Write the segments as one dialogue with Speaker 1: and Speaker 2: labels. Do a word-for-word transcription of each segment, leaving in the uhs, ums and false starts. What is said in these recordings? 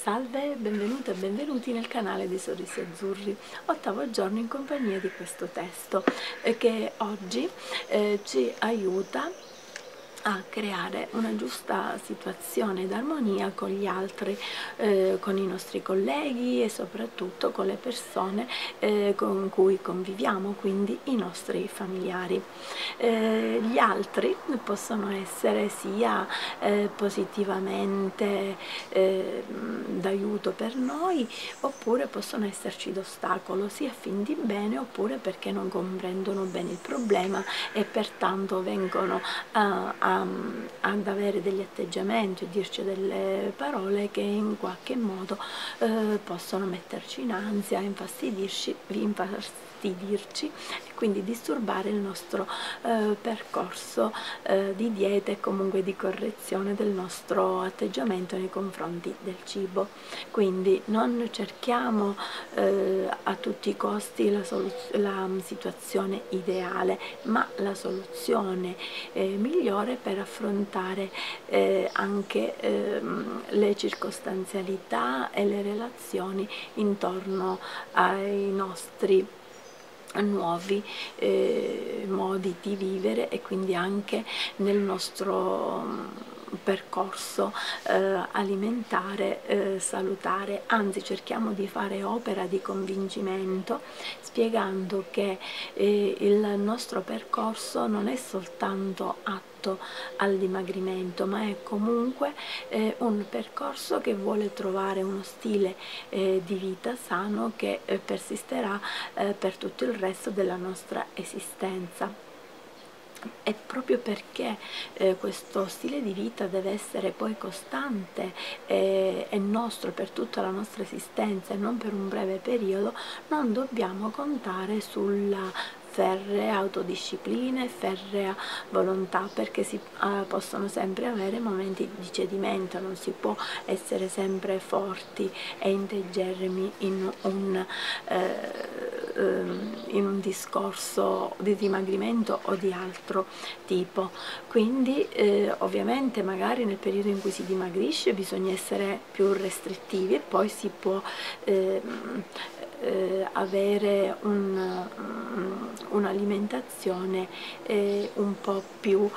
Speaker 1: Salve, benvenute e benvenuti nel canale dei Sorrisi Azzurri, ottavo giorno in compagnia di questo testo eh, che oggi eh, ci aiuta a creare una giusta situazione d'armonia con gli altri, eh, con i nostri colleghi e soprattutto con le persone eh, con cui conviviamo, quindi i nostri familiari. Eh, gli altri possono essere sia eh, positivamente eh, d'aiuto per noi, oppure possono esserci d'ostacolo, sia fin di bene oppure perché non comprendono bene il problema e pertanto vengono a, a ad avere degli atteggiamenti e dirci delle parole che in qualche modo eh, possono metterci in ansia, infastidirci, infastidirci e quindi disturbare il nostro eh, percorso eh, di dieta e comunque di correzione del nostro atteggiamento nei confronti del cibo. Quindi non cerchiamo eh, a tutti i costi la, la situazione ideale, ma la soluzione eh, migliore per affrontare eh, anche eh, le circostanzialità e le relazioni intorno ai nostri nuovi eh, modi di vivere e quindi anche nel nostro percorso eh, alimentare eh, salutare. Anzi, cerchiamo di fare opera di convincimento spiegando che eh, il nostro percorso non è soltanto atto al dimagrimento, ma è comunque eh, un percorso che vuole trovare uno stile eh, di vita sano che eh, persisterà eh, per tutto il resto della nostra esistenza. E proprio perché eh, questo stile di vita deve essere poi costante e, e nostro per tutta la nostra esistenza e non per un breve periodo, non dobbiamo contare sulla ferrea autodisciplina e ferrea volontà, perché si uh, possono sempre avere momenti di cedimento, non si può essere sempre forti e integerrimi in un, eh, in un discorso di dimagrimento o di altro tipo. Quindi eh, ovviamente magari nel periodo in cui si dimagrisce bisogna essere più restrittivi e poi si può eh, eh, avere un, un'alimentazione eh, un po' più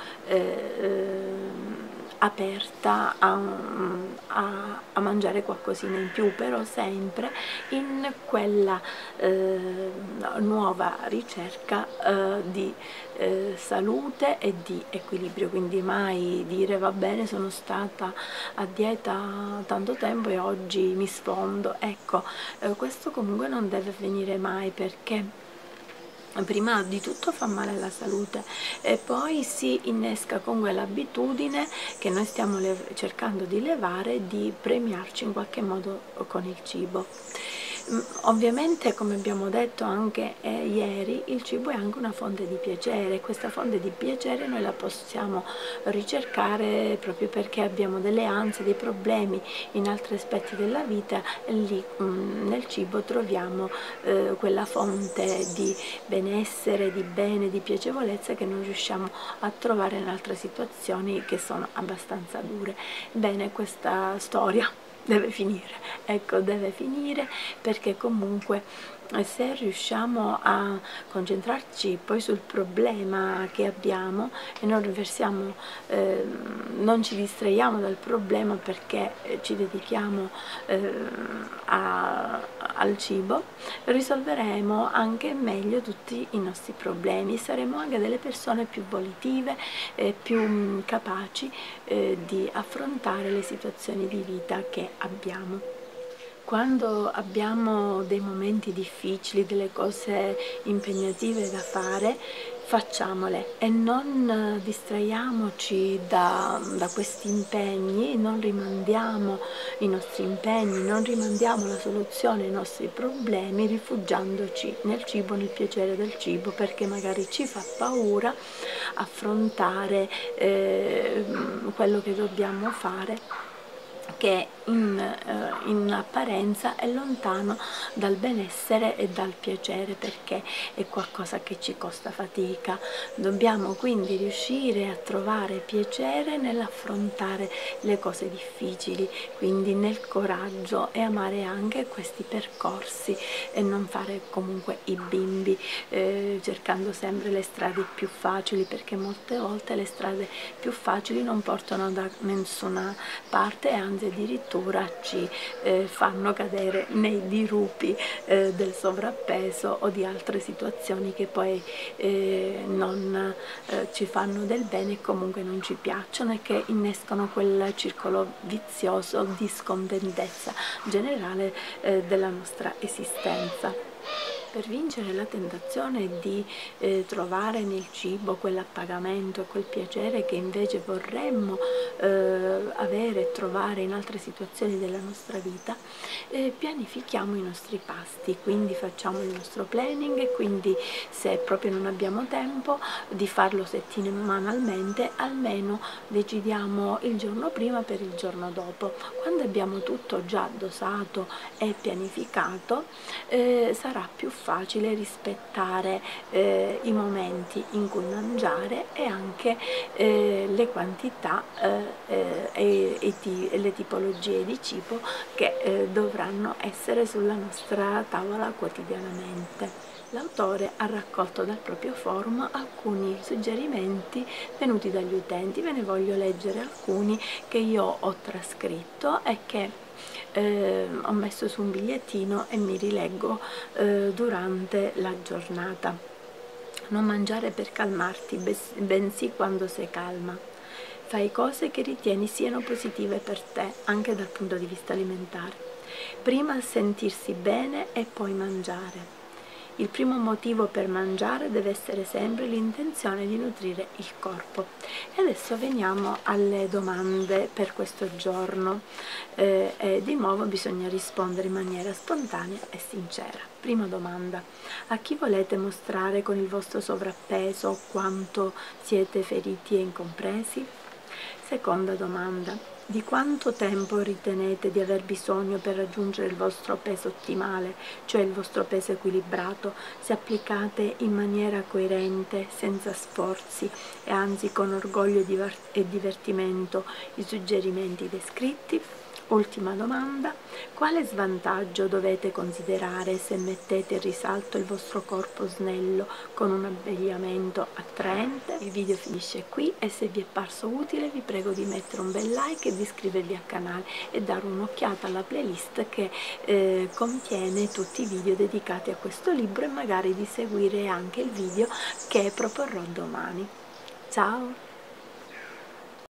Speaker 1: eh, aperta a, a, a mangiare qualcosina in più, però sempre in quella eh, nuova ricerca eh, di eh, salute e di equilibrio. Quindi mai dire va bene, sono stata a dieta tanto tempo e oggi mi sfondo. Ecco, eh, questo comunque non deve avvenire mai, perché prima di tutto fa male alla salute e poi si innesca con quell'abitudine che noi stiamo cercando di levare, di premiarci in qualche modo con il cibo. Ovviamente, come abbiamo detto anche eh, ieri, il cibo è anche una fonte di piacere e questa fonte di piacere noi la possiamo ricercare proprio perché abbiamo delle ansie, dei problemi in altri aspetti della vita e lì mh, nel cibo troviamo eh, quella fonte di benessere, di bene, di piacevolezza che non riusciamo a trovare in altre situazioni che sono abbastanza dure. Bene, questa storia deve finire, ecco, deve finire, perché comunque se riusciamo a concentrarci poi sul problema che abbiamo e non riversiamo, eh, non ci distraiamo dal problema perché ci dedichiamo eh, a, al cibo, risolveremo anche meglio tutti i nostri problemi, saremo anche delle persone più volitive, eh, più mh, capaci eh, di affrontare le situazioni di vita che abbiamo. Quando abbiamo dei momenti difficili, delle cose impegnative da fare, facciamole e non distraiamoci da, da questi impegni, non rimandiamo i nostri impegni, non rimandiamo la soluzione ai nostri problemi rifugiandoci nel cibo, nel piacere del cibo, perché magari ci fa paura affrontare eh, quello che dobbiamo fare, che in, eh, in apparenza è lontano dal benessere e dal piacere, perché è qualcosa che ci costa fatica. Dobbiamo quindi riuscire a trovare piacere nell'affrontare le cose difficili, quindi nel coraggio, e amare anche questi percorsi e non fare comunque i bimbi eh, cercando sempre le strade più facili, perché molte volte le strade più facili non portano da nessuna parte e anzi addirittura ci eh, fanno cadere nei dirupi eh, del sovrappeso o di altre situazioni che poi eh, non eh, ci fanno del bene e comunque non ci piacciono, e che innescono quel circolo vizioso di scontentezza generale eh, della nostra esistenza. Per vincere la tentazione di eh, trovare nel cibo quell'appagamento e quel piacere che invece vorremmo eh, avere e trovare in altre situazioni della nostra vita, eh, pianifichiamo i nostri pasti, quindi facciamo il nostro planning, e quindi se proprio non abbiamo tempo di farlo settimanalmente, almeno decidiamo il giorno prima per il giorno dopo. Quando abbiamo tutto già dosato e pianificato, eh, sarà più facile rispettare eh, i momenti in cui mangiare e anche eh, le quantità eh, eh, e, e, ti, e le tipologie di cibo che eh, dovranno essere sulla nostra tavola quotidianamente. L'autore ha raccolto dal proprio forum alcuni suggerimenti venuti dagli utenti. Ve ne voglio leggere alcuni che io ho trascritto e che Eh, ho messo su un bigliettino e mi rileggo eh, durante la giornata. Non mangiare per calmarti, bensì quando sei calma. Fai cose che ritieni siano positive per te, anche dal punto di vista alimentare. Prima sentirsi bene e poi mangiare. Il primo motivo per mangiare deve essere sempre l'intenzione di nutrire il corpo. E adesso veniamo alle domande per questo giorno eh, e di nuovo bisogna rispondere in maniera spontanea e sincera. Prima domanda: a chi volete mostrare con il vostro sovrappeso quanto siete feriti e incompresi? Seconda domanda: di quanto tempo ritenete di aver bisogno per raggiungere il vostro peso ottimale, cioè il vostro peso equilibrato, se applicate in maniera coerente, senza sforzi e anzi con orgoglio e divertimento i suggerimenti descritti? Ultima domanda: quale svantaggio dovete considerare se mettete in risalto il vostro corpo snello con un abbigliamento attraente? Il video finisce qui e se vi è parso utile vi prego di mettere un bel like e di iscrivervi al canale e dare un'occhiata alla playlist che eh, contiene tutti i video dedicati a questo libro, e magari di seguire anche il video che proporrò domani. Ciao!